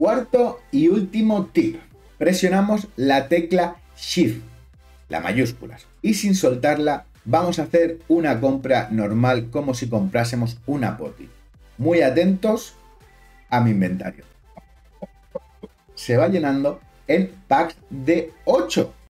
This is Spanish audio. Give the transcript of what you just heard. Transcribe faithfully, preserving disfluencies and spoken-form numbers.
Cuarto y último tip. Presionamos la tecla Shift, la mayúsculas, y sin soltarla vamos a hacer una compra normal como si comprásemos una poti. Muy atentos a mi inventario. Se va llenando en packs de ocho.